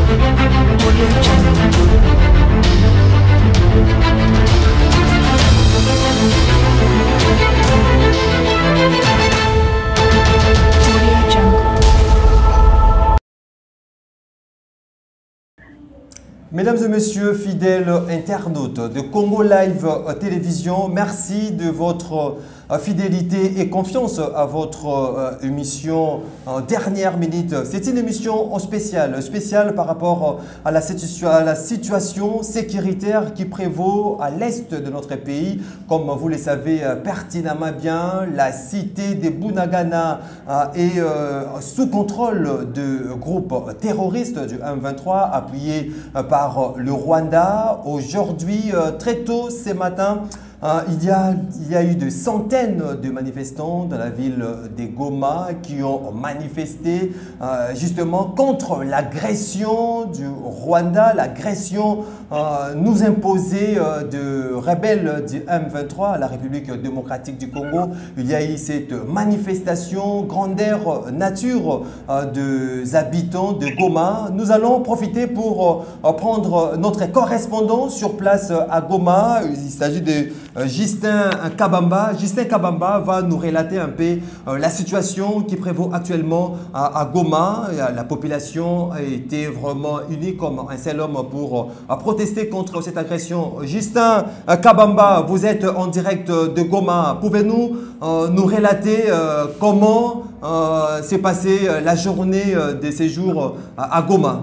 Mesdames et messieurs, fidèles internautes de Congo Live Télévision, merci de votre fidélité et confiance à votre émission Dernière Minute. C'est une émission spéciale par rapport à la situation sécuritaire qui prévaut à l'est de notre pays. Comme vous le savez pertinemment bien, la cité de Bunagana est sous contrôle de groupes terroristes du M23 appuyés par le Rwanda. Aujourd'hui, très tôt ce matin, il y a eu des centaines de manifestants dans la ville de Goma qui ont manifesté justement contre l'agression du Rwanda, l'agression nous imposée de rebelles du M23 à la République démocratique du Congo. Il y a eu cette manifestation grandeur nature des habitants de Goma. Nous allons profiter pour prendre notre correspondant sur place à Goma. Il s'agit de Justin Kabamba. Justin Kabamba va nous relater un peu la situation qui prévaut actuellement à Goma. La population a été vraiment unie comme un seul homme pour protester contre cette agression. Justin Kabamba, vous êtes en direct de Goma. Pouvez-vous nous relater comment s'est passée la journée de ces jours à Goma?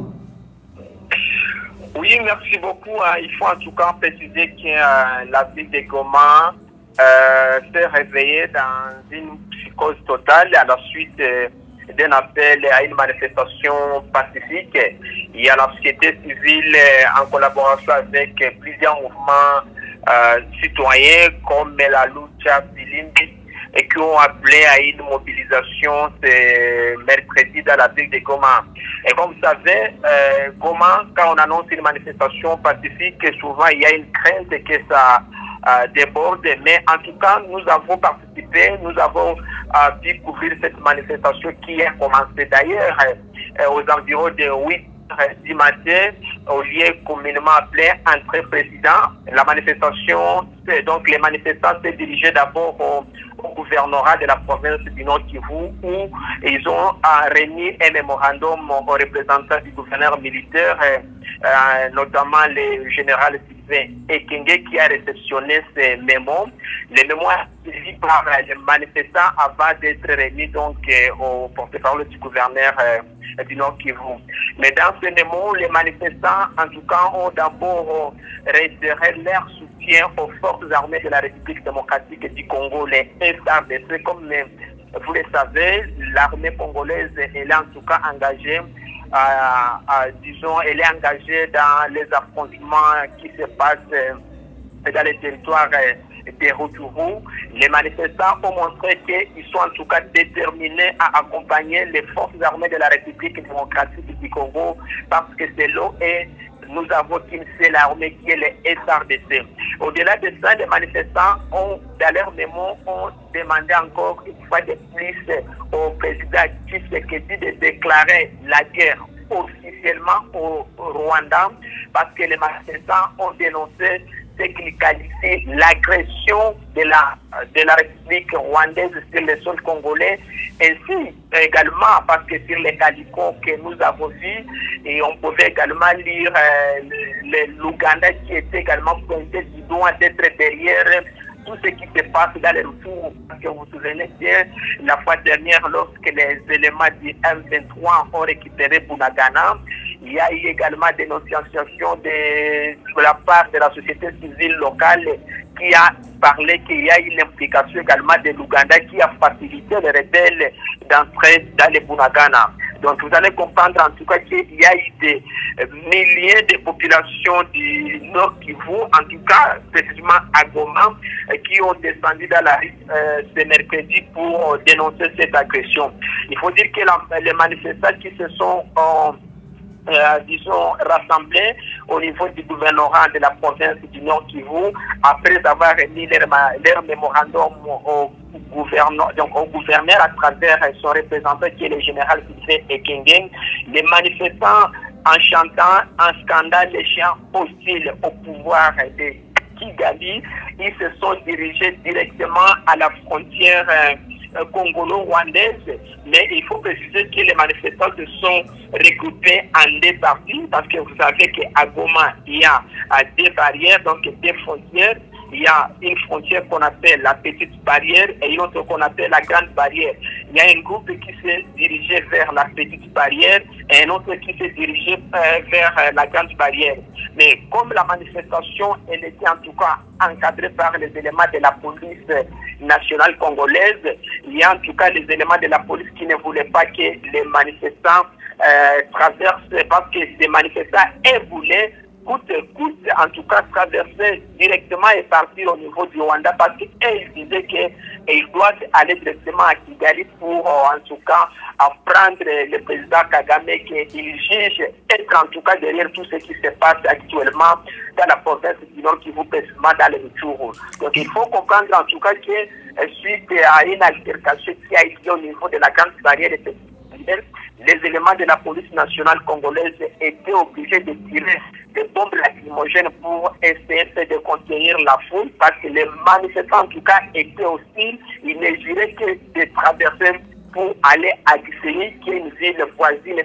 Oui, merci beaucoup. Il faut en tout cas préciser que la ville de Goma s'est réveillée dans une psychose totale à la suite d'un appel à une manifestation pacifique. Il y a la société civile en collaboration avec plusieurs mouvements citoyens comme la Lucha Filimbi et qui ont appelé à une mobilisation ce mercredi dans la ville de Goma. Et comme vous savez, Goma, quand on annonce une manifestation pacifique, souvent il y a une crainte que ça déborde. Mais en tout cas, nous avons participé, nous avons pu couvrir cette manifestation qui a commencé d'ailleurs aux environs de 8 du matin au lieu communément appelé Entrée Président. La manifestation, donc les manifestants s'est dirigés d'abord au gouvernorat de la province du Nord Kivu où ils ont remis un mémorandum aux représentants du gouverneur militaire, notamment le général Sylvain Ekenge qui a réceptionné ces mémos. Les mémos suivis par les manifestants avant d'être remis donc au porte-parole du gouverneur du Nord Kivu. Mais dans ces mémos, les manifestants en tout cas ont d'abord réitéré leur soutien aux forces armées de la République démocratique du Congo, les FARDC. Comme vous le savez, l'armée congolaise est en tout cas engagée, disons, elle est engagée dans les affrontements qui se passent dans les territoires des Rutshuru. Les manifestants ont montré qu'ils sont en tout cas déterminés à accompagner les forces armées de la République démocratique du Congo parce que c'est là et nous avons qu'une seule armée qui est les FARDC. Au-delà de ça, les manifestants ont, dans leur mémo, ont demandé encore une fois de plus au président Tshisekedi de déclarer la guerre officiellement au Rwanda parce que les manifestants ont dénoncé ce qu'ils qualifient l'agression de la République rwandaise sur le sol congolais, ainsi également parce que sur les calicots que nous avons vus, et on pouvait également lire l'Ouganda qui était également pointé du doigt d'être derrière tout ce qui se passe dans les retours. Parce que vous vous souvenez bien, la fois dernière, lorsque les éléments du M23 ont récupéré Bunagana, il y a eu également des dénonciations de la part de la société civile locale qui a parlé qu'il y a eu l'implication également de l'Ouganda qui a facilité les rebelles d'entrer dans les Bunagana. Donc vous allez comprendre en tout cas qu'il y a eu des milliers de populations du Nord Kivu, en tout cas précisément à Goma, qui ont descendu dans la rue ce mercredi pour dénoncer cette agression. Il faut dire que les manifestants qui se sont disons, rassemblés au niveau du gouvernorat de la province du Nord Kivu, après avoir remis leur mémorandum au gouverneur à travers son représentant qui est le général Sylvain Ekenge. Les manifestants en chantant un scandale des chiens hostiles au pouvoir de Kigali. Ils se sont dirigés directement à la frontière congolo-rwandaise, mais il faut préciser que les manifestants se sont regroupés en deux parties, parce que vous savez qu'à Goma, il y a deux barrières, donc deux frontières. Il y a une frontière qu'on appelle la petite barrière et une autre qu'on appelle la grande barrière. Il y a un groupe qui s'est dirigé vers la petite barrière et un autre qui s'est dirigé vers la grande barrière. Mais comme la manifestation, elle était en tout cas encadrée par les éléments de la police nationale congolaise, il y a en tout cas les éléments de la police qui ne voulaient pas que les manifestants traversent, parce que les manifestants voulaient coûte, en tout cas, traverser directement et partir au niveau du Rwanda, parce qu'ils disaient qu'ils doivent aller directement à Kigali pour, en tout cas, apprendre le président Kagame qu'il juge être, en tout cas, derrière tout ce qui se passe actuellement dans la province du Nord Kivu, précisément dans le Rutshuru. Donc, il faut comprendre, en tout cas, que suite à une altercation qui a été au niveau de la grande barrière de Petite, les éléments de la police nationale congolaise étaient obligés de tirer des bombes lacrymogènes pour essayer de contenir la foule, parce que les manifestants en tout cas étaient hostiles. Ils ne juraient que de traverser pour aller à Gisenyi, qui est une ville voisine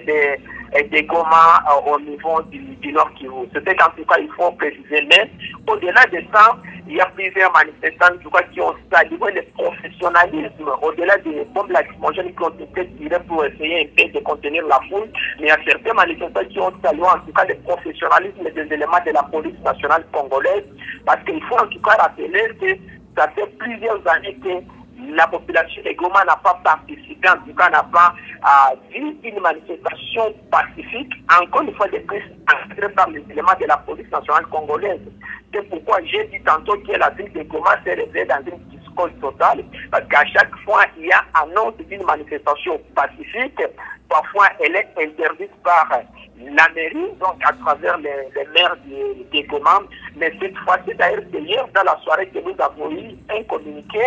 de Goma au niveau du Nord Kivu. C'était en tout cas, il faut préciser. Mais au-delà de ça, il y a plusieurs manifestants en tout cas, qui ont salué le professionnalisme, au-delà des bombes lacrymogènes qui ont été tirées pour essayer un peu de contenir la foule. Mais il y a certains manifestants qui ont salué en tout cas le professionnalisme des éléments de la police nationale congolaise, parce qu'il faut en tout cas rappeler que ça fait plusieurs années que la population de Goma n'a pas participé, en tout cas n'a pas vu une manifestation pacifique, encore une fois de plus encadrée par les éléments de la police nationale congolaise. C'est pourquoi j'ai dit tantôt que la ville de Goma s'est réveillée dans une discorde totale, parce qu'à chaque fois il y a annonce d'une manifestation pacifique, parfois elle est interdite par la mairie, donc à travers les maires de Goma. Mais cette fois-ci, d'ailleurs, c'est hier dans la soirée que nous avons eu un communiqué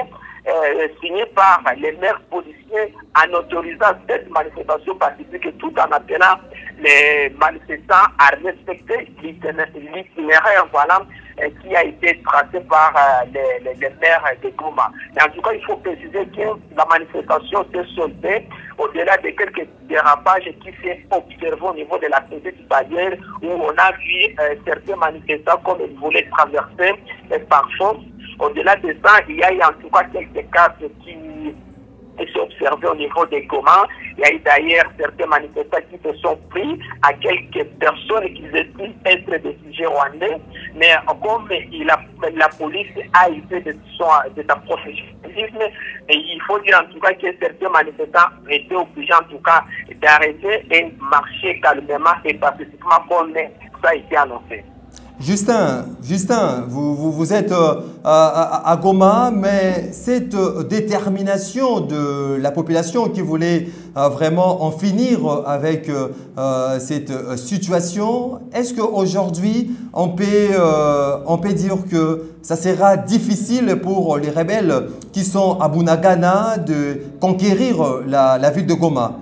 signé par les maires policiers en autorisant cette manifestation pacifique, tout en appelant les manifestants à respecter l'itinéraire, voilà, qui a été tracé par les maires de Goma. Mais en tout cas, il faut préciser que la manifestation s'est soldée au-delà de quelques dérapages qui s'est observé au niveau de la petite barrière, où on a vu certains manifestants comme ils voulaient traverser par force. Au-delà de ça, il y a eu en tout cas quelques cas qui s'est observé au niveau des Goma. Il y a eu d'ailleurs certains manifestants qui se sont pris à quelques personnes qui estiment être des sujets rwandais. Mais comme la police a été de sa professionnalisme, et il faut dire en tout cas que certains manifestants étaient obligés en tout cas d'arrêter et marcher calmement et pacifiquement comme ça a été annoncé. Justin, vous êtes à Goma, mais cette détermination de la population qui voulait vraiment en finir avec cette situation, est-ce qu'aujourd'hui on peut dire que ça sera difficile pour les rebelles qui sont à Bunagana de conquérir la ville de Goma?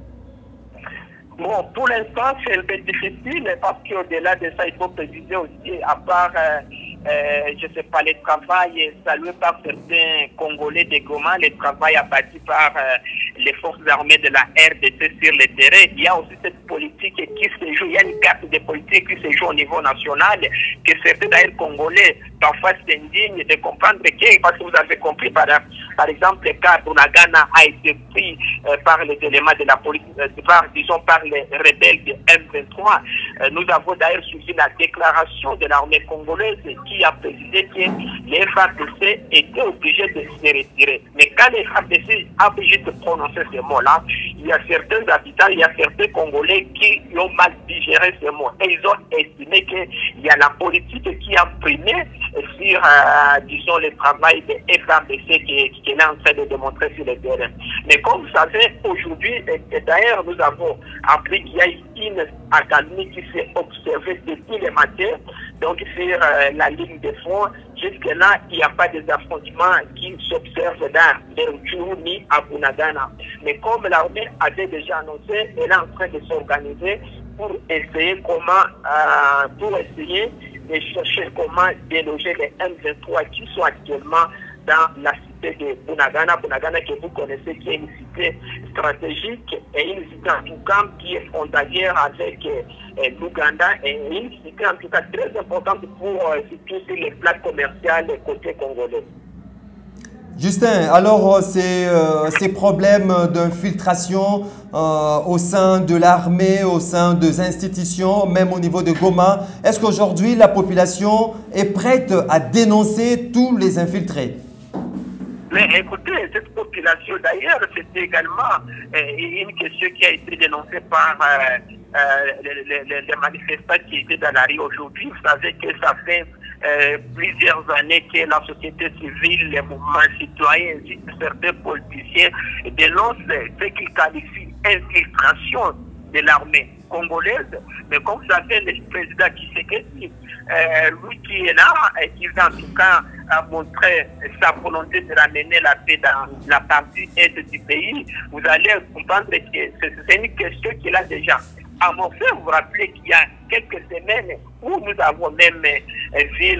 Bon, pour l'instant, c'est un peu difficile parce qu'au-delà de ça, il faut préciser aussi, à part, je ne sais pas, le travail salué par certains Congolais de Goma, le travail abattu par les forces armées de la RDC sur le terrain, il y a aussi cette politique qui se joue, il y a une carte de politique qui se joue au niveau national, que certains d'ailleurs Congolais parfois s'indignent de comprendre que, parce que vous avez compris, par exemple, le cas Bunagana a été pris par les éléments de la police, disons par les rebelles de M23. Nous avons d'ailleurs suivi la déclaration de l'armée congolaise qui a précisé que les FARDC étaient obligés de se retirer. Mais quand les FARDC ont obligé de prononcer ces mots-là, il y a certains habitants, il y a certains Congolais qui ont mal digéré ces mots. Et ils ont estimé qu'il y a la politique qui a primé sur, disons, le travail des FARDC qui est en train de démontrer sur le terrain. Mais comme vous savez, aujourd'hui, et d'ailleurs, nous avons appris qu'il y a une académie qui s'est observée depuis le matin, donc sur la ligne de front. Jusque-là, il n'y a pas d'affrontements qui s'observent dans les Rutshuru ni à Bunagana. Mais comme l'armée avait déjà annoncé, elle est en train de s'organiser pour essayer de chercher comment déloger les M23 qui sont actuellement dans la cité de Bunagana. Bunagana que vous connaissez, qui est une cité stratégique et une cité en tout cas qui est frontalière avec l'Ouganda et une cité en tout cas très importante pour surtout sur les plans commerciaux côté congolais. Justin, alors ces problèmes d'infiltration au sein de l'armée, au sein des institutions, même au niveau de Goma, est-ce qu'aujourd'hui la population est prête à dénoncer tous les infiltrés? Mais écoutez, cette population d'ailleurs, c'était également une question qui a été dénoncée par les manifestants qui étaient dans la rue aujourd'hui. Vous savez que ça fait plusieurs années que la société civile, les mouvements citoyens, ainsi que certains politiciens dénoncent ce qu'ils qualifient d'infiltration de l'armée congolaise. Mais comme vous savez, le président Tshisekedi, lui qui est là et qui va en tout cas montrer sa volonté de ramener la paix dans la partie est du pays, vous allez comprendre que c'est une question qu'il a déjà amorcé. Vous vous rappelez qu'il y a quelques semaines où nous avons même vu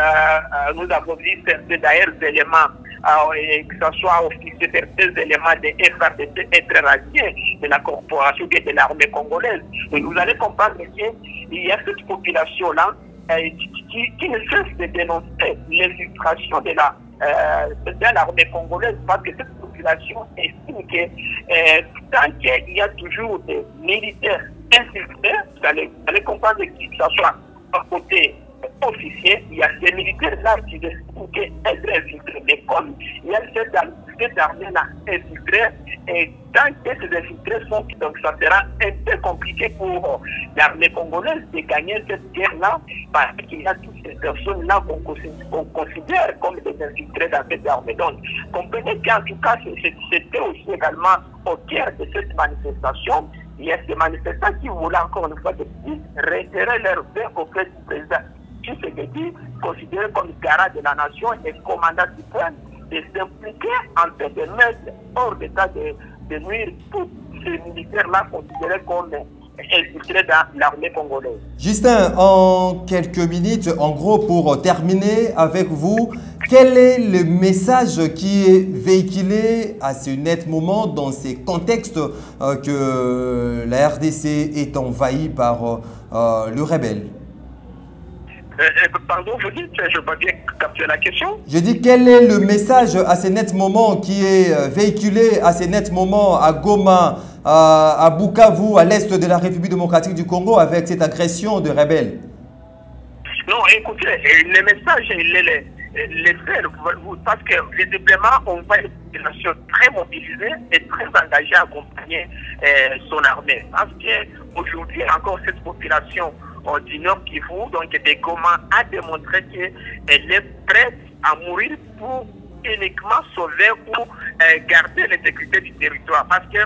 certains d'ailleurs éléments, que ce soit officier, certains éléments de FRDC être radiés de la corporation de l'armée congolaise. Et vous allez comprendre qu'il y a cette population-là qui ne cesse de dénoncer l'infiltration de l'armée congolaise, parce que cette population estime que tant qu'il y a toujours des militaires infiltrés, vous allez comprendre que ce soit à côté officier, il y a des militaires là qui estiment qu'être infiltrés. Mais comme il y a cette armée-là infiltrée, et tant que ces infiltrés sont, donc ça sera un peu compliqué pour l'armée congolaise de gagner cette guerre-là, parce qu'il y a toutes ces personnes-là qu'on considère comme des infiltrés dans cette armée. Donc, comprenez qu'en tout cas, c'était aussi également au cœur de cette manifestation. Il y a ces manifestants qui voulaient encore une fois de plus réitérer leur vœu auprès du président Tshisekedi, considéré comme garant de la nation et commandant suprême, de s'impliquer en train de mettre hors d'état de nuire tous ces militaires-là considérés comme infiltrés dans l'armée congolaise. Justin, en quelques minutes, en gros, pour terminer avec vous, quel est le message qui est véhiculé à ce net moment dans ces contextes que la RDC est envahie par le rebelle? Pardon, je dis, je n'ai pas bien capté la question. Je dis, quel est le message à ces nets moments qui est véhiculé à ces nets moments à Goma, à Bukavu, à l'est de la République démocratique du Congo, avec cette agression de rebelles? Non, écoutez, le message, il est les faire, parce que visiblement, on voit une population très mobilisée et très engagée à accompagner son armée. Parce qu'aujourd'hui, encore cette population du Nord Kivu, donc de Goma, a démontré qu'elle est prête à mourir pour uniquement sauver ou garder l'intégrité du territoire. Parce que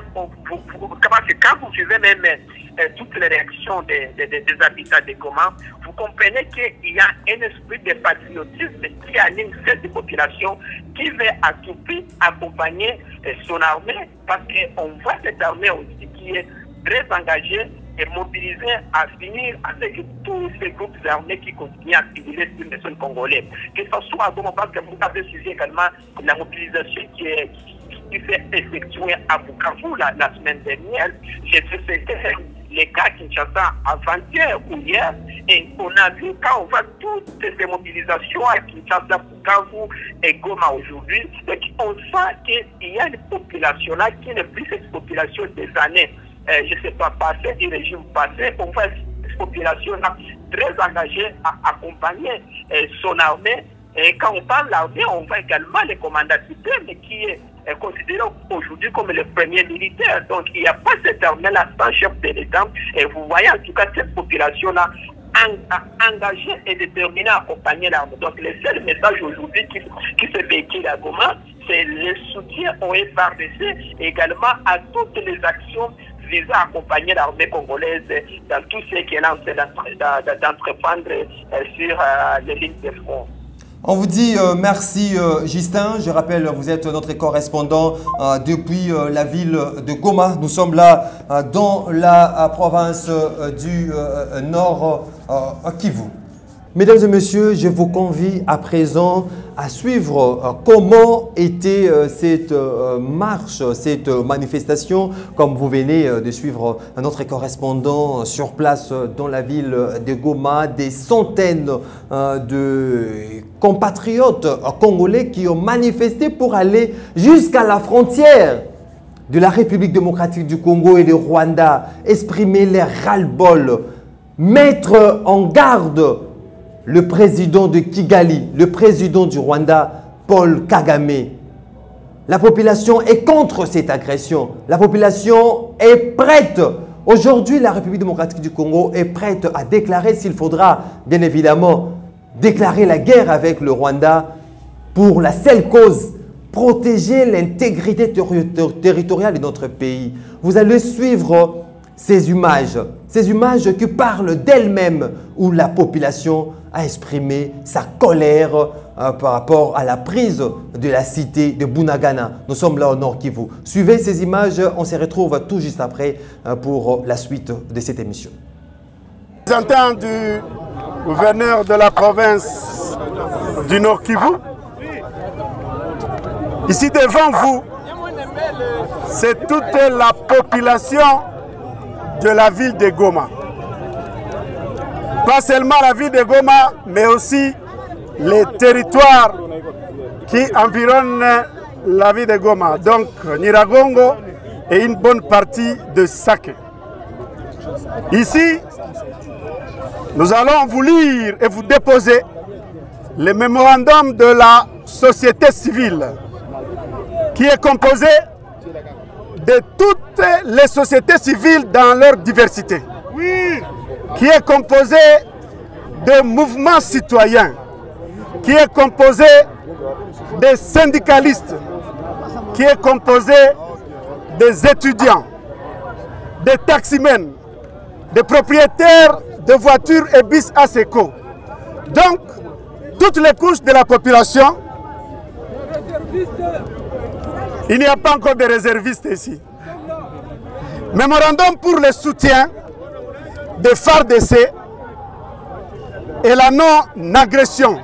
quand vous suivez même toutes les réactions des habitants de Goma, vous comprenez qu'il y a un esprit de patriotisme qui anime cette population qui veut à tout prix accompagner son armée, parce qu'on voit cette armée aussi qui est très engagée et mobilisée à finir avec tous ces groupes armés qui continuent à civiliser sur le sol congolais. Que ce soit à Goma, parce que vous avez suivi également la mobilisation qui s'est effectuée à Bukavu la semaine dernière. J'ai fait les cas Kinshasa avant-hier ou hier, et on a vu quand on voit toutes ces mobilisations à Kinshasa, Bukavu et Goma aujourd'hui, on sent qu'il y a une population là qui n'est plus cette population des années, je ne sais pas, passé du régime passé. On voit cette population-là très engagée à accompagner son armée. Et quand on parle de l'armée, on voit également le commandant suprême qui est considéré aujourd'hui comme le premier militaire. Donc il n'y a pas cette armée-là sans chef de l'État. Et vous voyez en tout cas cette population-là engagée et déterminée à accompagner l'armée. Donc le seul message aujourd'hui qui se véhicule à Goma, c'est le soutien au FARDC et également à toutes les actions visant à accompagner l'armée congolaise dans tout ce qu'elle est en train d'entreprendre sur les lignes de front. On vous dit merci Justin. Je rappelle, vous êtes notre correspondant depuis la ville de Goma. Nous sommes là dans la province du Nord Kivu. Mesdames et messieurs, je vous convie à présent à suivre comment était cette marche, cette manifestation, comme vous venez de suivre notre correspondant sur place dans la ville de Goma, des centaines de compatriotes congolais qui ont manifesté pour aller jusqu'à la frontière de la République démocratique du Congo et du Rwanda, exprimer leur ras-le-bol, mettre en garde le président de Kigali, le président du Rwanda, Paul Kagame. La population est contre cette agression. La population est prête. Aujourd'hui, la République démocratique du Congo est prête à déclarer, s'il faudra, bien évidemment, déclarer la guerre avec le Rwanda pour la seule cause, protéger l'intégrité territoriale de notre pays. Vous allez suivre ces images qui parlent d'elles-mêmes, où la population a exprimé sa colère par rapport à la prise de la cité de Bunagana. Nous sommes là au Nord Kivu. Suivez ces images, on se retrouve tout juste après pour la suite de cette émission. Représentant du gouverneur de la province du Nord Kivu, ici devant vous, c'est toute la population de la ville de Goma. Pas seulement la ville de Goma, mais aussi les territoires qui environnent la ville de Goma. Donc Nyiragongo et une bonne partie de Sake. Ici, nous allons vous lire et vous déposer le mémorandum de la société civile qui est composé de toutes les sociétés civiles dans leur diversité. Oui. Qui est composé de mouvements citoyens, qui est composé des syndicalistes, qui est composé des étudiants, des taximens, des propriétaires de voitures et bus ASECO. Donc, toutes les couches de la population. Il n'y a pas encore de réservistes ici. Mémorandum pour le soutien de FARDC et la non-agression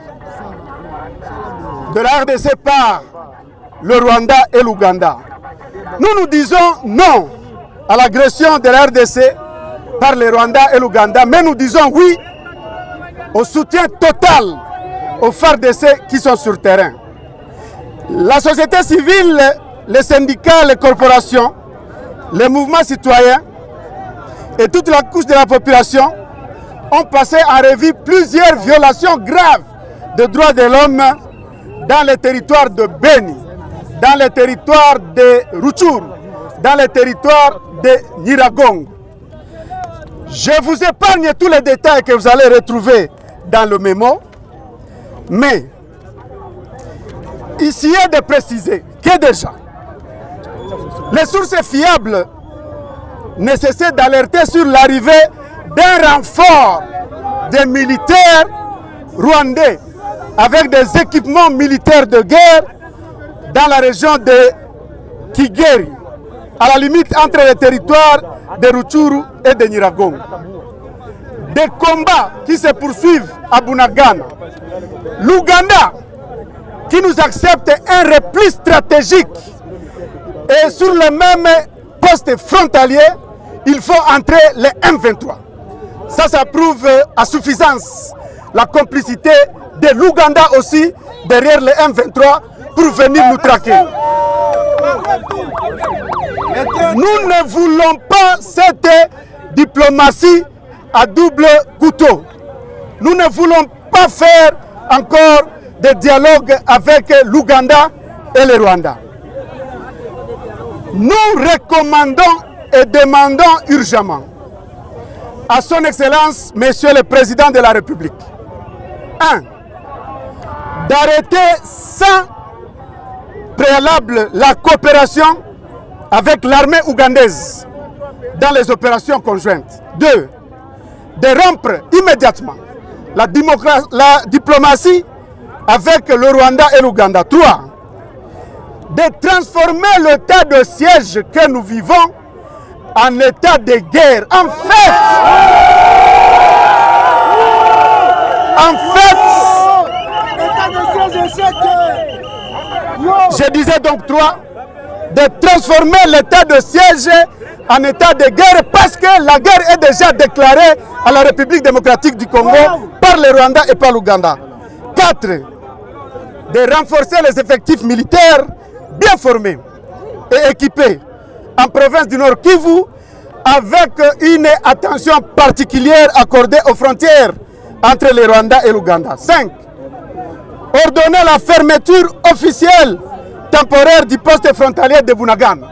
de la RDC par le Rwanda et l'Ouganda. Nous disons non à l'agression de la RDC par le Rwanda et l'Ouganda, mais nous disons oui au soutien total aux FARDC qui sont sur terrain. La société civile, les syndicats, les corporations, les mouvements citoyens et toute la couche de la population ont passé en revue plusieurs violations graves de droits de l'homme dans les territoires de Beni, dans les territoires de Rutshuru, dans les territoires de Nyiragongo. Je vous épargne tous les détails que vous allez retrouver dans le mémo, mais ici est de préciser que déjà, les sources fiables nécessitent d'alerter sur l'arrivée d'un renfort de militaires rwandais avec des équipements militaires de guerre dans la région de Kigeri, à la limite entre les territoires de Rutshuru et de Nyiragongo. Des combats qui se poursuivent à Bunagana. L'Ouganda qui nous accepte un repli stratégique et sur le même poste frontalier, il faut entrer les M23. Ça prouve à suffisance la complicité de l'Ouganda aussi derrière les M23 pour venir nous traquer. Nous ne voulons pas cette diplomatie à double couteau. Nous ne voulons pas faire encore des dialogues avec l'Ouganda et le Rwanda. Nous recommandons et demandons urgemment à son Excellence, Monsieur le Président de la République, 1. D'arrêter sans préalable la coopération avec l'armée ougandaise dans les opérations conjointes. 2. De rompre immédiatement la diplomatie avec le Rwanda et l'Ouganda. 3. De transformer l'état de siège que nous vivons en état de guerre. En fait, je disais donc 3, de transformer l'état de siège en état de guerre parce que la guerre est déjà déclarée à la République démocratique du Congo par le Rwanda et par l'Ouganda. 4. De renforcer les effectifs militaires bien formés et équipés en province du Nord Kivu avec une attention particulière accordée aux frontières entre le Rwanda et l'Ouganda. 5. Ordonner la fermeture officielle temporaire du poste frontalier de Bunagana.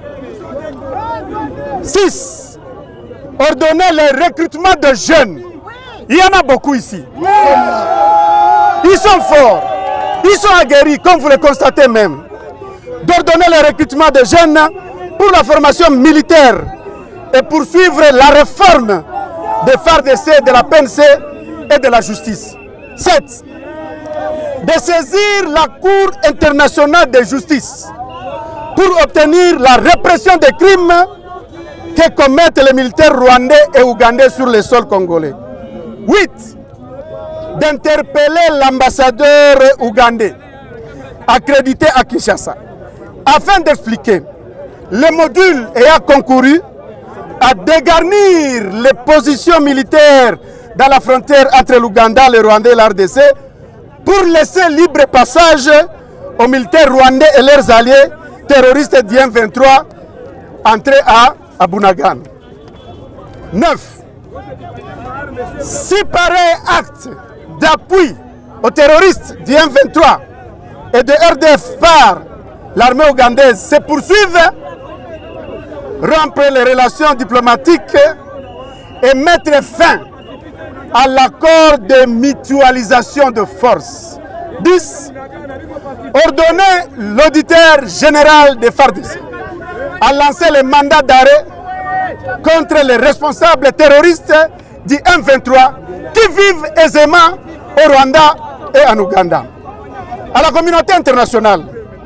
6. Ordonner le recrutement de jeunes. Il y en a beaucoup ici. Ils sont forts, ils sont aguerris, comme vous le constatez même. D'ordonner le recrutement de jeunes pour la formation militaire et poursuivre la réforme des FARDC, de la PNC et de la justice. 7. De saisir la Cour internationale de justice pour obtenir la répression des crimes que commettent les militaires rwandais et ougandais sur le sol congolais. 8. D'interpeller l'ambassadeur ougandais accrédité à Kinshasa afin d'expliquer les modules ayant concouru à dégarnir les positions militaires dans la frontière entre l'Ouganda, le Rwanda et l'RDC pour laisser libre passage aux militaires rwandais et leurs alliés terroristes du M23 entrer à Bunagana. 9. Si pareil acte d'appui aux terroristes du M23 et de RDF par l'armée ougandaise se poursuivent, rompre les relations diplomatiques et mettre fin à l'accord de mutualisation de forces. 10. Ordonner l'auditeur général des FARDC à lancer le mandat d'arrêt contre les responsables terroristes du M23 qui vivent aisément au Rwanda et en Ouganda. À la communauté internationale,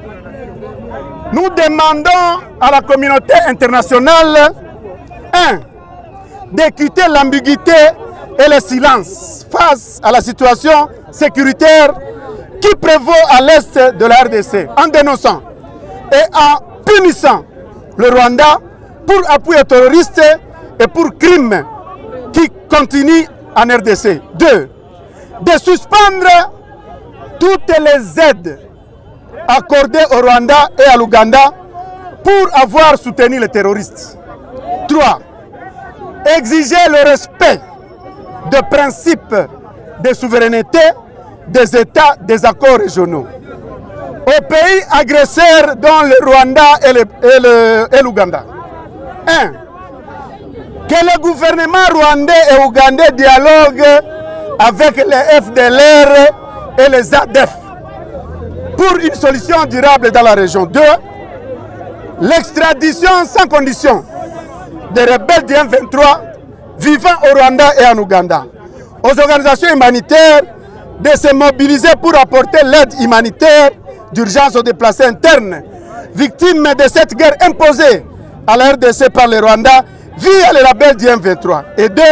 nous demandons à la communauté internationale 1. d'écouter l'ambiguïté et le silence face à la situation sécuritaire qui prévaut à l'est de la RDC, en dénonçant et en punissant le Rwanda pour appui aux terroristes et pour crimes qui continuent en RDC. 2. De suspendre toutes les aides accordées au Rwanda et à l'Ouganda pour avoir soutenu les terroristes. 3. Exiger le respect des principes de souveraineté des États des accords régionaux aux pays agresseurs dont le Rwanda et l'Ouganda. 1. Que le gouvernement rwandais et ougandais dialoguent avec les FDLR et les ADF pour une solution durable dans la région. 2. L'extradition sans condition des rebelles du M23 vivant au Rwanda et en Ouganda. Aux organisations humanitaires de se mobiliser pour apporter l'aide humanitaire d'urgence aux déplacés internes, victimes de cette guerre imposée à la RDC par le Rwanda via le label du M23. Et 2.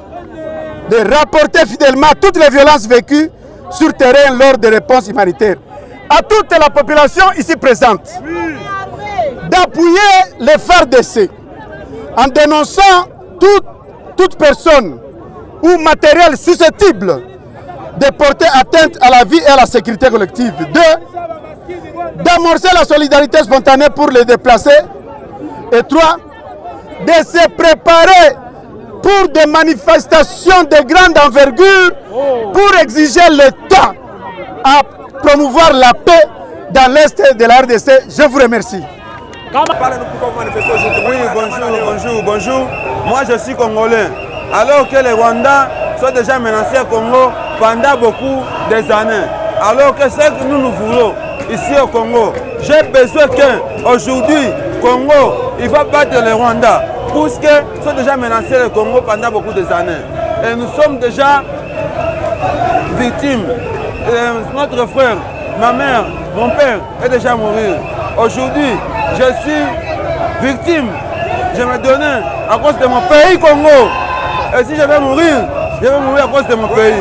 De rapporter fidèlement toutes les violences vécues sur terrain lors des réponses humanitaires. À toute la population ici présente, d'appuyer les FARDC en dénonçant toute personne ou matériel susceptible de porter atteinte à la vie et à la sécurité collective. 2. D'amorcer la solidarité spontanée pour les déplacés. Et 3. De se préparer pour des manifestations de grande envergure pour exiger l'État à promouvoir la paix dans l'Est de la RDC. Je vous remercie. Oui, bonjour. Moi, je suis congolais. Alors que les Rwandais sont déjà menacés au Congo pendant beaucoup des années. Alors que ce que nous voulons ici au Congo, j'ai besoin qu'aujourd'hui, Congo, il va battre les Rwandais. Puisqu'ils sont déjà menacés le Congo pendant beaucoup des années. Et nous sommes déjà victimes notre frère, ma mère, mon père est déjà mort. Aujourd'hui, je suis victime. Je me donnais à cause de mon pays Congo. Et si je vais mourir à cause de mon pays.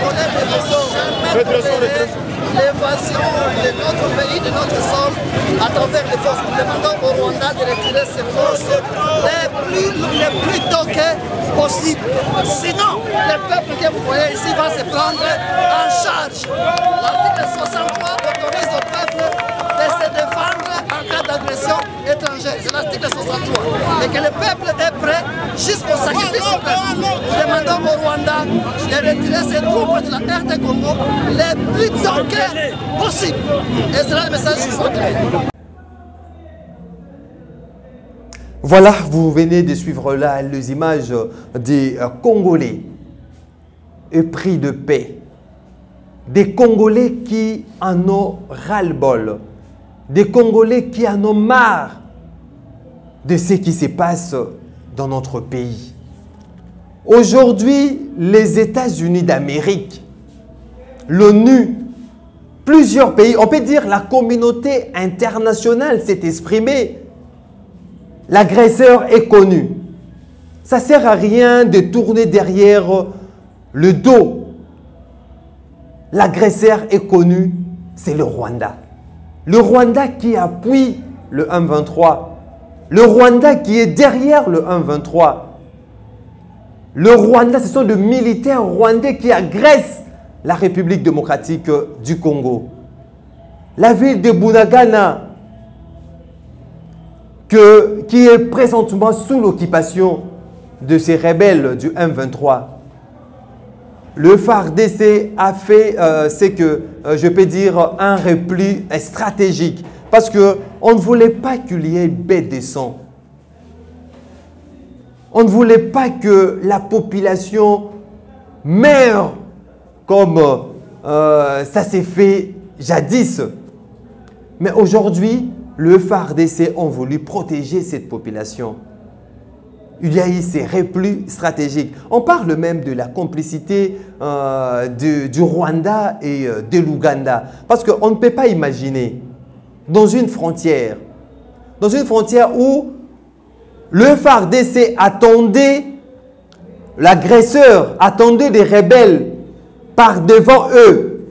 L'évasion de notre pays, de notre sol, à travers les forces. Nous demandons au Rwanda de retirer ses forces les plus toquées possibles. Sinon, le peuple que vous voyez ici va se prendre en charge. L'article 63 autorise au peuple de se défendre en cas d'agression étrangère. C'est l'article 63. Et que le peuple est prêt jusqu'au sacrifice suprême. Nous demandons au Rwanda de retirer ses troupes de la RD Congo les plus toquées possible. Et c'est là le message qui soit clair. Voilà, vous venez de suivre là les images des Congolais épris de paix. Des Congolais qui en ont ras-le-bol. Des Congolais qui en ont marre de ce qui se passe dans notre pays. Aujourd'hui, les États-Unis d'Amérique, l'ONU, plusieurs pays, on peut dire la communauté internationale s'est exprimée. L'agresseur est connu. Ça ne sert à rien de tourner derrière le dos. L'agresseur est connu, c'est le Rwanda. Le Rwanda qui appuie le 1-23. Le Rwanda qui est derrière le 1-23. Le Rwanda, ce sont des militaires rwandais qui agressent la République démocratique du Congo. La ville de Bunagana, qui est présentement sous l'occupation de ces rebelles du M23. Le FARDC a fait ce que je peux dire un repli stratégique parce qu'on ne voulait pas qu'il y ait baie de sang. On ne voulait pas que la population meure comme ça s'est fait jadis. Mais aujourd'hui, le FARDC ont voulu protéger cette population. Il y a eu ces replis stratégiques. On parle même de la complicité du Rwanda et de l'Ouganda. Parce qu'on ne peut pas imaginer dans une frontière où le FARDC attendait l'agresseur, attendait des rebelles par devant eux.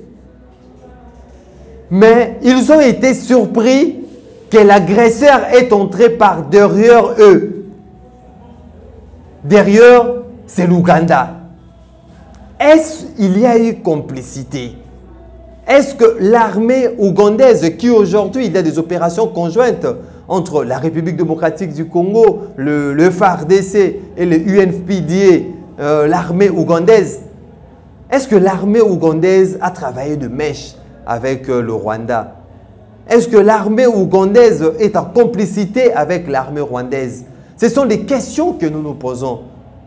Mais ils ont été surpris que l'agresseur est entré par derrière eux. Derrière, c'est l'Ouganda. Est-ce qu'il y a eu complicité? Est-ce que l'armée ougandaise, qui aujourd'hui il y a des opérations conjointes entre la République démocratique du Congo, le FARDC et le UNFPDA, l'armée ougandaise, est-ce que l'armée ougandaise a travaillé de mèche avec le Rwanda? Est-ce que l'armée ougandaise est en complicité avec l'armée rwandaise? Ce sont des questions que nous nous posons.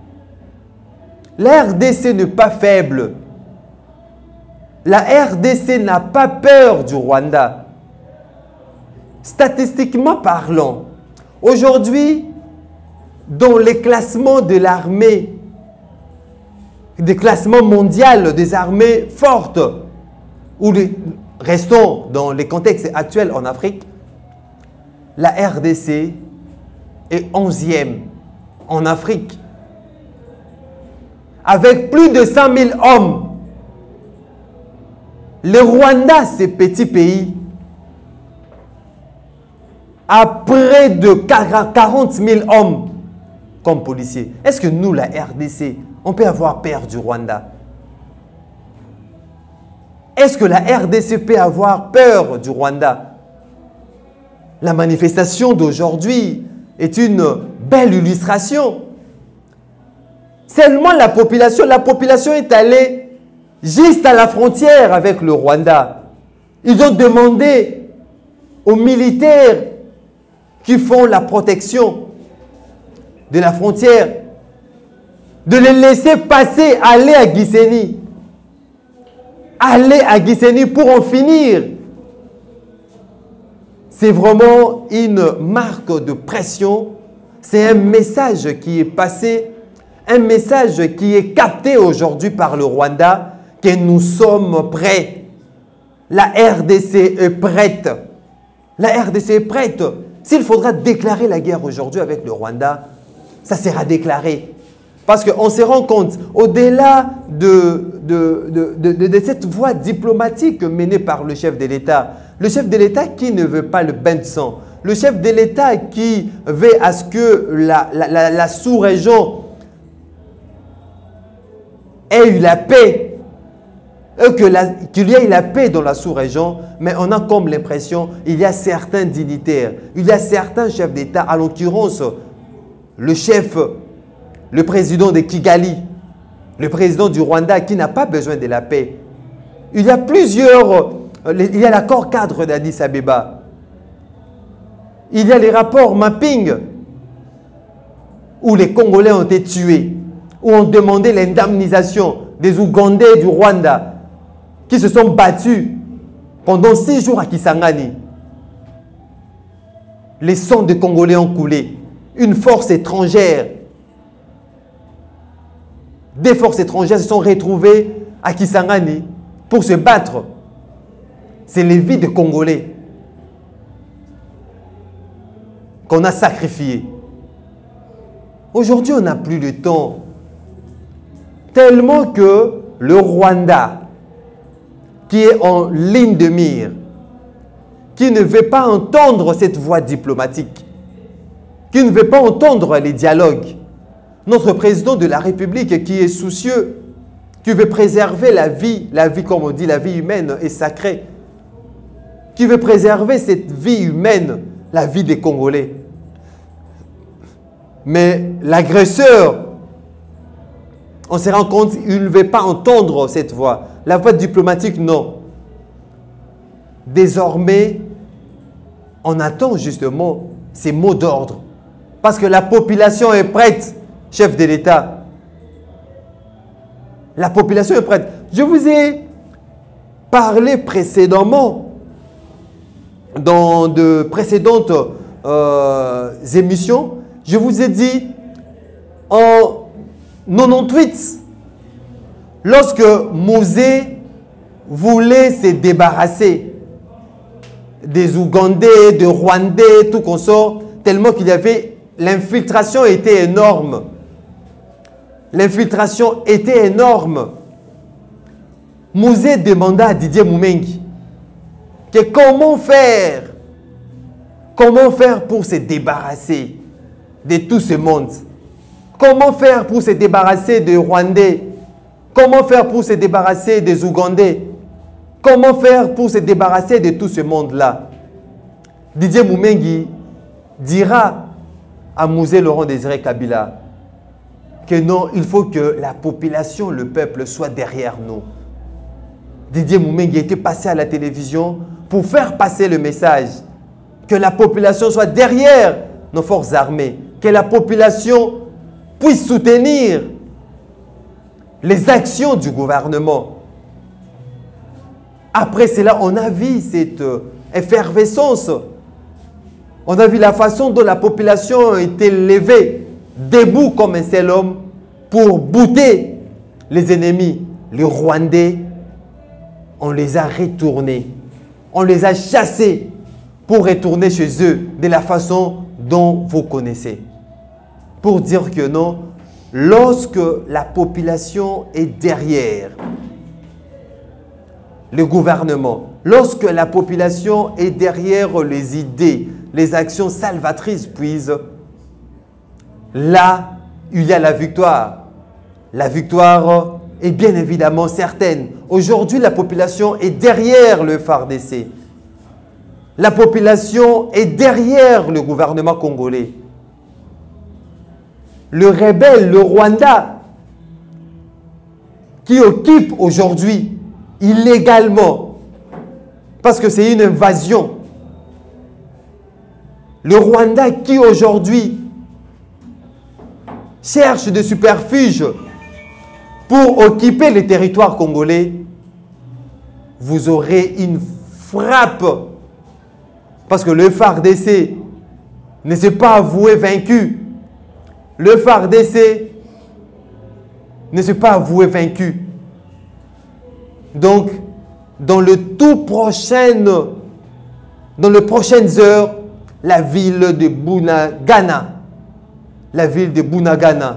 La RDC n'est pas faible. La RDC n'a pas peur du Rwanda. Statistiquement parlant, aujourd'hui, dans les classements de l'armée, des classements mondiaux des armées fortes, restons dans les contextes actuels en Afrique, la RDC est 11e en Afrique, avec plus de 100 000 hommes. Le Rwanda, ce petit pays, a près de 40 000 hommes comme policiers. Est-ce que nous, la RDC, on peut avoir peur du Rwanda? Est-ce que la RDC peut avoir peur du Rwanda? La manifestation d'aujourd'hui est une belle illustration. Seulement la population est allée juste à la frontière avec le Rwanda. Ils ont demandé aux militaires qui font la protection de la frontière de les laisser passer, aller à Gisenyi. Aller à Gisenyi pour en finir. C'est vraiment une marque de pression. C'est un message qui est passé, un message qui est capté aujourd'hui par le Rwanda, que nous sommes prêts la RDC est prête. La RDC est prête. S'il faudra déclarer la guerre aujourd'hui avec le Rwanda, ça sera déclaré. Parce qu'on se rend compte, au-delà de cette voie diplomatique menée par le chef de l'État qui ne veut pas le bain de sang, le chef de l'État qui veut à ce que la sous-région ait eu la paix, qu'il y ait la paix dans la sous-région, mais on a comme l'impression qu'il y a certains dignitaires, il y a certains chefs d'État, à l'occurrence le président de Kigali, le président du Rwanda qui n'a pas besoin de la paix. Il y a l'accord cadre d'Addis Abeba. Il y a les rapports mapping où les Congolais ont été tués, où on demandait l'indemnisation des Ougandais du Rwanda qui se sont battus pendant 6 jours à Kisangani. Les sangs des Congolais ont coulé. Une force étrangère, des forces étrangères se sont retrouvées à Kisangani pour se battre. C'est les vies des Congolais qu'on a sacrifiées. Aujourd'hui, on n'a plus le temps. Tellement que le Rwanda, qui est en ligne de mire, qui ne veut pas entendre cette voie diplomatique, qui ne veut pas entendre les dialogues, notre président de la République qui est soucieux, qui veut préserver la vie comme on dit, la vie humaine est sacrée, qui veut préserver cette vie humaine, la vie des Congolais. Mais l'agresseur, on se rend compte qu'il ne veut pas entendre cette voix. La voie diplomatique, non. Désormais, on attend justement ces mots d'ordre. Parce que la population est prête, chef de l'État. La population est prête. Je vous ai parlé précédemment, dans de précédentes émissions, je vous ai dit en 98, lorsque Mouzé voulait se débarrasser des Ougandais, des Rwandais, tout consort, tellement qu'il y avait, l'infiltration était énorme. L'infiltration était énorme. Mouzé demanda à Didier Moumengi que comment faire pour se débarrasser de tout ce monde? Comment faire pour se débarrasser des Rwandais? Comment faire pour se débarrasser des Ougandais? Comment faire pour se débarrasser de tout ce monde-là? Didier Moumengi dira à Mouzé Laurent Désiré Kabila que non, il faut que la population, le peuple soit derrière nous. Didier Moumengi était passé à la télévision pour faire passer le message que la population soit derrière nos forces armées, que la population puisse soutenir les actions du gouvernement. Après cela, on a vu cette effervescence. On a vu la façon dont la population a été levée, debout comme un seul homme, pour bouter les ennemis. Les Rwandais, on les a retournés. On les a chassés pour retourner chez eux de la façon dont vous connaissez. Pour dire que non, lorsque la population est derrière le gouvernement, lorsque la population est derrière les idées, les actions salvatrices, puis là, il y a la victoire. La victoire est bien évidemment certaine. Aujourd'hui, la population est derrière le FARDC. La population est derrière le gouvernement congolais. Le rebelle, le Rwanda, qui occupe aujourd'hui illégalement, parce que c'est une invasion, le Rwanda qui aujourd'hui cherche des superfuges pour occuper les territoires congolais, vous aurez une frappe. Parce que le FARDC ne s'est pas avoué vaincu. Le FARDC ne s'est pas avoué vaincu. Donc, dans les prochaines heures, la ville de Bunagana. La ville de Bunagana.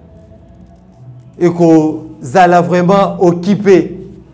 Et qu'on a vraiment occupé.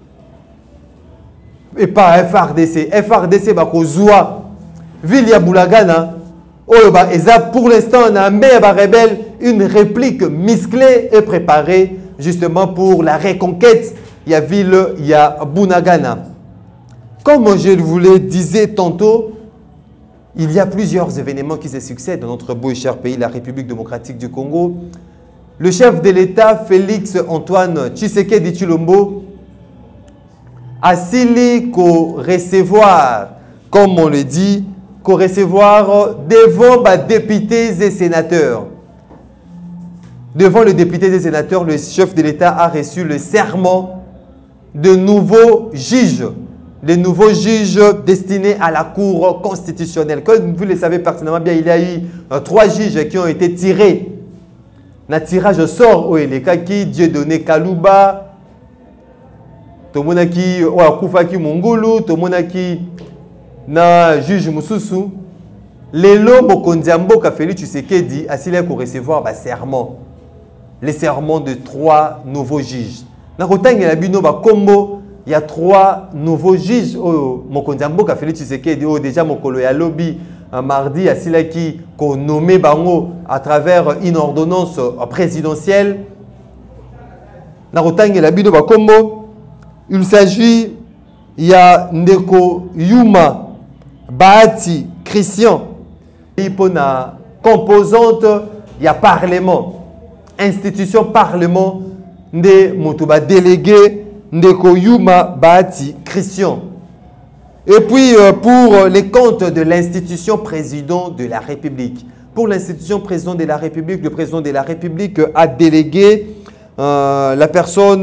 Et pas FRDC. FRDC, bah, qu'on zoua. Ville de Bunagana. Pour l'instant, on a un rebelle, une réplique musclée et préparée justement pour la reconquête. Il y a ville, il y a Bunagana. Comme je vous le disais tantôt, il y a plusieurs événements qui se succèdent dans notre beau et cher pays, la République démocratique du Congo. Le chef de l'État, Félix Antoine Tshisekedi Tshilombo, a scellé qu'au recevoir, comme on le dit, qu'au recevoir devant les députés et sénateurs. Devant les députés et sénateurs, le chef de l'État a reçu le serment de nouveaux juges. Les nouveaux juges destinés à la Cour constitutionnelle. Comme vous le savez pertinemment bien, il y a eu 3 juges qui ont été tirés. Le tirage au sort au Elekaki, Dieudonné Kalouba, Tomonaki Oakufaki Mongolo, Tomonaki na juge Moussousou. Lelo Mokondiambo Félix Tshisekedi a signé pour recevoir le serment. Les serments de 3 nouveaux juges. Dans le bino combo, il y a 3 nouveaux juges. Mokondiambo Félix Tshisekedi, déjà Mokolo ya lobby mardi à Silaki, qu'on nommé Bango à travers une ordonnance présidentielle. Dans le bino combo, il s'agit, il y a Ndeko Yuma Bahati Christian. Pour la composante, il y a Parlement. Institution Parlement de Moutouba délégué Ndeko Yuma Bahati Christian. Et puis pour les comptes de l'institution président de la République. Pour l'institution président de la République, le président de la République a délégué la personne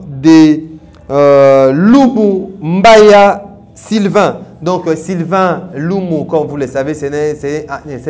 de Lumu Mbaya Sylvain. Donc Sylvain Lumu, comme vous le savez, c'est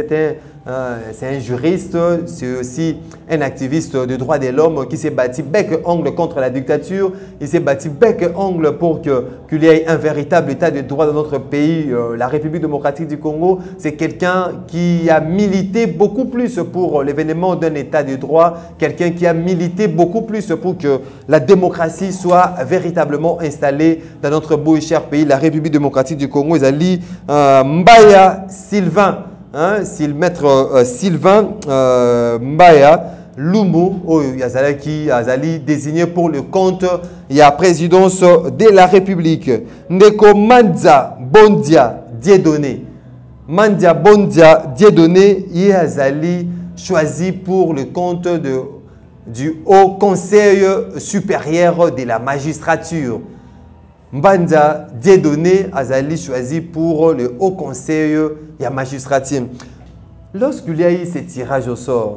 un juriste, c'est aussi un activiste de droits de l'homme qui s'est battu bec-ongle contre la dictature. Il s'est battu bec-ongle pour qu'il y ait un véritable état de droit dans notre pays, la République démocratique du Congo. C'est quelqu'un qui a milité beaucoup plus pour l'événement d'un état de droit, quelqu'un qui a milité beaucoup plus pour que la démocratie soit véritablement installée dans notre beau et cher pays, la République démocratique du Congo. Ils allient Mbaya Sylvain. Hein, maître Sylvain Mbaya Lumu, qui a désigné pour le compte de la présidence de la République. Ndeko Mandia Bondia Dieudonné. Mandia Bondia Dieudonné, il a choisi pour le compte du Haut Conseil supérieur de la magistrature. Mbanda Dieudonné Azali choisi pour le Haut Conseil de la magistrature. Lorsqu'il y a eu ces tirages au sort,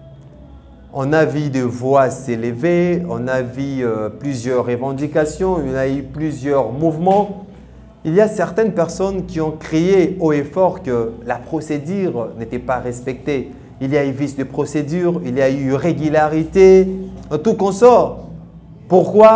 on a vu des voix s'élever, on a vu plusieurs revendications, il y a eu plusieurs mouvements. Il y a certaines personnes qui ont crié haut et fort que la procédure n'était pas respectée. Il y a eu vice de procédure, il y a eu irrégularité, tout consort. Pourquoi ?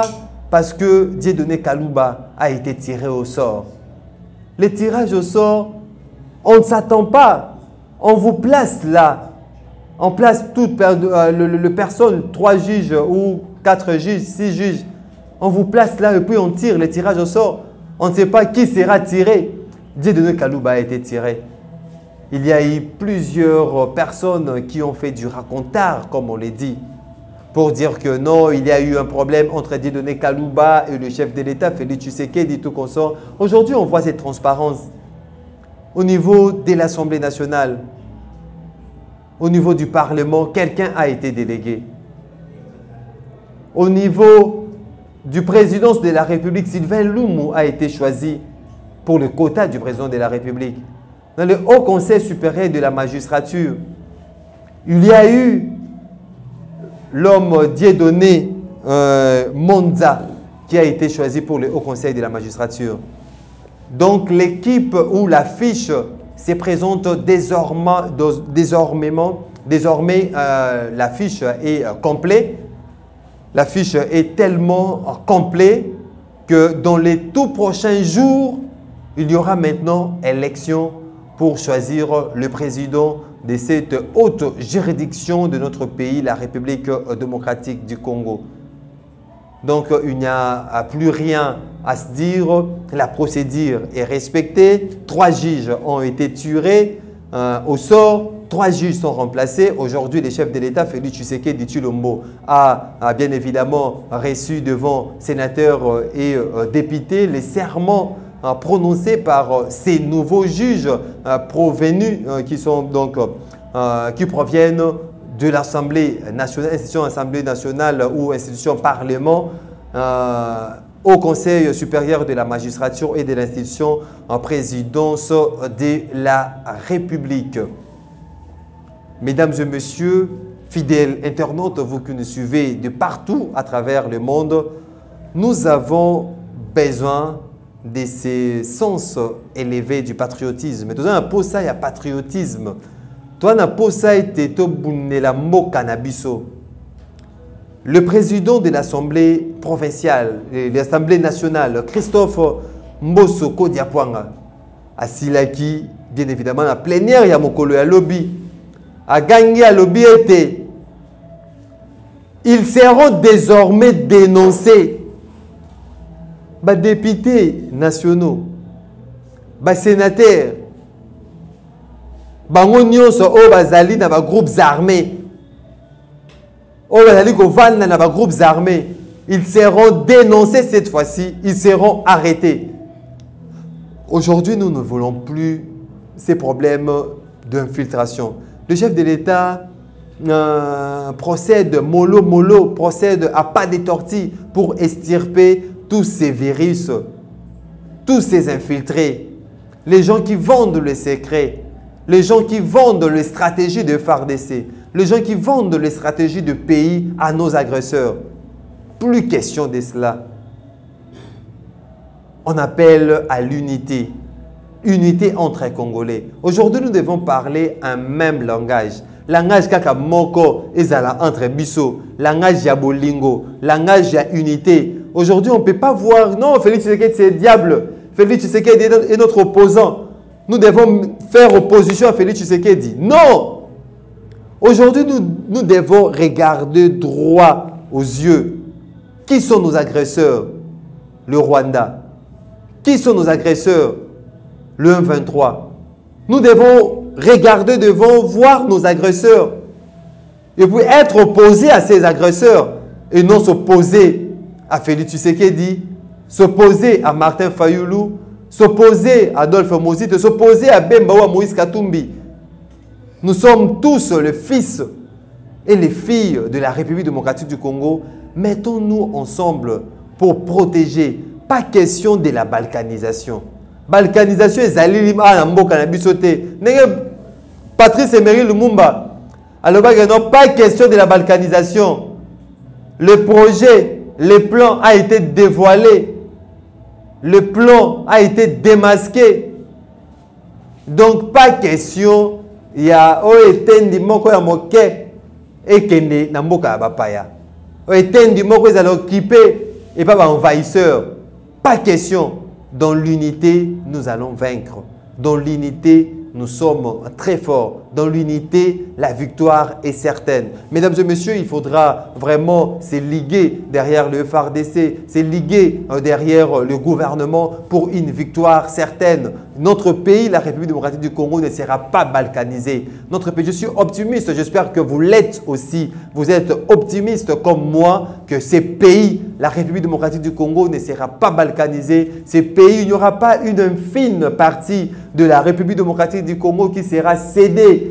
Parce que Dieudonné Kalouba a été tiré au sort. Les tirages au sort, on ne s'attend pas. On vous place là. On place toute personne, 3 juges ou 4 juges, 6 juges. On vous place là et puis on tire les tirages au sort. On ne sait pas qui sera tiré. Dieudonné Kalouba a été tiré. Il y a eu plusieurs personnes qui ont fait du racontard, comme on l'a dit, pour dire que non, il y a eu un problème entre Dieudonné Kalouba et le chef de l'État, Félix Tshisekedi, tout consort. Aujourd'hui, on voit cette transparence au niveau de l'Assemblée nationale, au niveau du Parlement, quelqu'un a été délégué. Au niveau du président de la République, Sylvain Lumu a été choisi pour le quota du président de la République. Dans le Haut Conseil supérieur de la magistrature, il y a eu l'homme Dieudonné Monza qui a été choisi pour le Haut Conseil de la magistrature. Donc l'équipe ou la fiche se présente désormais la fiche est complète. La fiche est tellement complète que dans les tout prochains jours, il y aura maintenant élection pour choisir le président de cette haute juridiction de notre pays, la République démocratique du Congo. Donc, il n'y a plus rien à se dire. La procédure est respectée. 3 juges ont été tués au sort. 3 juges sont remplacés. Aujourd'hui, le chef de l'État, Félix Tshisekedi Tshilombo, a bien évidemment reçu devant sénateurs et députés les serments prononcés par ces nouveaux juges provenus qui proviennent de l'Assemblée nationale, institution Assemblée nationale ou institution Parlement, au Conseil supérieur de la magistrature et de l'institution en présidence de la République. Mesdames et messieurs, fidèles internautes, vous qui nous suivez de partout à travers le monde, nous avons besoin de ces sens élevés du patriotisme. Nous avons un peu ça, il y a patriotisme. Toi, na posa ete to bunela moka na biso. Le président de l'Assemblée provinciale, de l'Assemblée nationale, Christophe Mbosso Kodiapwanga, asilaki, bien évidemment, la plénière ya mokolo ya lobby, a gagné à lobby été. Ils seront désormais dénoncés. Ba députés nationaux, ba sénateurs, bango nyonso o bazali na ba groupes armés, o bazali kovanda na ba groupes armés, ils seront dénoncés cette fois-ci, ils seront arrêtés. Aujourd'hui, nous ne voulons plus ces problèmes d'infiltration. Le chef de l'État procède mollo, procède à pas de tortille pour extirper tous ces virus, tous ces infiltrés, les gens qui vendent les secrets, les gens qui vendent les stratégies de FARDC, les gens qui vendent les stratégies de pays à nos agresseurs. Plus question de cela. On appelle à l'unité. Unité entre les Congolais. Aujourd'hui, nous devons parler un même langage. Langage kaka moko ezala entre biso. Langage ya bolingo. Langage ya unité. Aujourd'hui, on ne peut pas voir, non, Félix Tshisekedi c'est diable. Félix Tshisekedi est notre opposant. Nous devons faire opposition à Félix Tshisekedi. Non! Aujourd'hui, nous devons regarder droit aux yeux. Qui sont nos agresseurs? Le Rwanda. Qui sont nos agresseurs? Le 1-23. Nous devons regarder devant, voir nos agresseurs. Et puis être opposés à ces agresseurs et non s'opposer à Félix Tshisekedi, s'opposer à Martin Fayoulou, s'opposer à Adolphe Mozite, s'opposer à Bemba ou à Moïse Katumbi. Nous sommes tous les fils et les filles de la République démocratique du Congo. Mettons-nous ensemble pour protéger. Pas question de la balkanisation. Balkanisation est Zalilima à Mboka Nabisote. Patrice Emery Lumumba. Alors, pas question de la balkanisation. Le projet, le plan a été dévoilé. Le plan a été démasqué. Donc, pas question. Il y a Oetendi Moko ya Moke et Kende Namboka Bapaya. Oetendi Moko est occupé et pas envahisseur. Pas question. Dans l'unité, nous allons vaincre. Dans l'unité, nous sommes très forts. Dans l'unité, la victoire est certaine. Mesdames et messieurs, il faudra vraiment se liguer derrière le FARDC, se liguer derrière le gouvernement pour une victoire certaine. Notre pays, la République démocratique du Congo, ne sera pas balkanisé. Notre pays, je suis optimiste, j'espère que vous l'êtes aussi. Vous êtes optimiste comme moi que ces pays, la République démocratique du Congo, ne sera pas balkanisé. Ces pays, il n'y aura pas une infime partie de la République démocratique du Congo qui sera cédée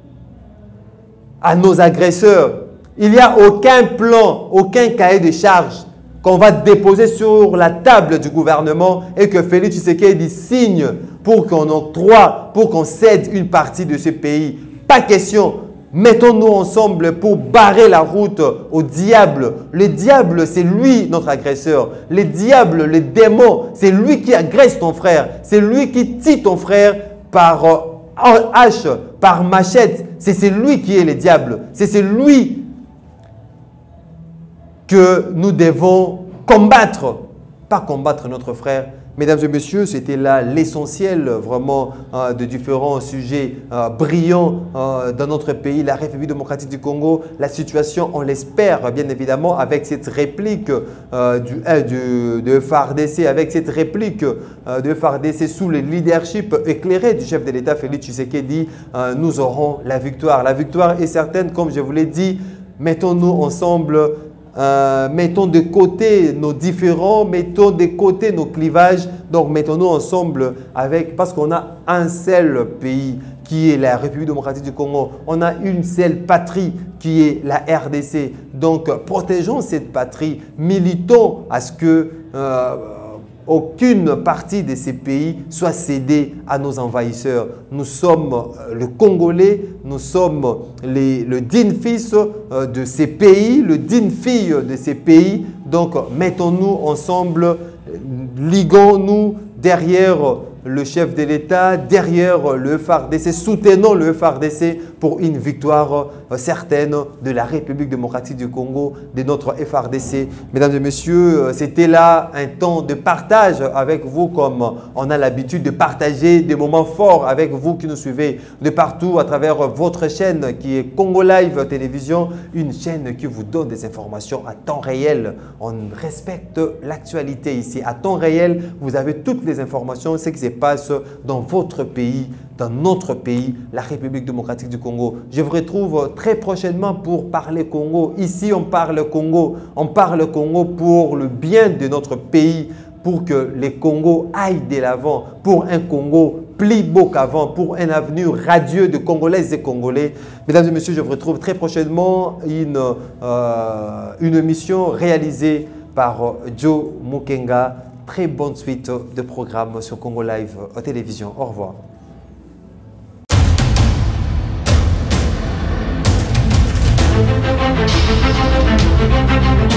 à nos agresseurs. Il n'y a aucun plan, aucun cahier de charges qu'on va déposer sur la table du gouvernement et que Félix Tshisekedi signe pour qu'on octroie, pour qu'on cède une partie de ce pays. Pas question. Mettons-nous ensemble pour barrer la route au diable. Le diable, c'est lui notre agresseur. Le diable, le démon, c'est lui qui agresse ton frère. C'est lui qui tue ton frère par hache, par machette. C'est lui qui est le diable. C'est lui que nous devons combattre. pas combattre notre frère. Mesdames et messieurs, c'était là l'essentiel vraiment de différents sujets brillants dans notre pays, la République démocratique du Congo. La situation, on l'espère bien évidemment, avec cette réplique de FARDC, avec cette réplique de FARDC sous le leadership éclairé du chef de l'État Félix Tshisekedi, nous aurons la victoire. La victoire est certaine, comme je vous l'ai dit. Mettons-nous ensemble. Mettons de côté nos différends, mettons de côté nos clivages. Donc, mettons-nous ensemble parce qu'on a un seul pays qui est la République démocratique du Congo. On a une seule patrie qui est la RDC. Donc, protégeons cette patrie, militons à ce que aucune partie de ces pays soit cédée à nos envahisseurs. Nous sommes le Congolais, nous sommes le digne fils de ces pays, le digne fille de ces pays. Donc, mettons-nous ensemble, liguons-nous derrière le chef de l'État, derrière le FARDC, soutenons le FARDC pour une victoire certaine de la République démocratique du Congo, de notre FARDC. Mesdames et messieurs, c'était là un temps de partage avec vous, comme on a l'habitude de partager des moments forts avec vous qui nous suivez de partout à travers votre chaîne qui est Congo Live Télévision, une chaîne qui vous donne des informations à temps réel. On respecte l'actualité ici. À temps réel, vous avez toutes les informations, ce qui se passe dans votre pays, dans notre pays, la République démocratique du Congo. Je vous retrouve très prochainement pour parler Congo. Ici, on parle Congo. On parle Congo pour le bien de notre pays, pour que les Congos aillent de l'avant, pour un Congo plus beau qu'avant, pour un avenir radieux de Congolaises et Congolais. Mesdames et messieurs, je vous retrouve très prochainement une émission réalisée par Joe Mukenga. Très bonne suite de programmes sur Congo Live Télévision. Au revoir. Thank you.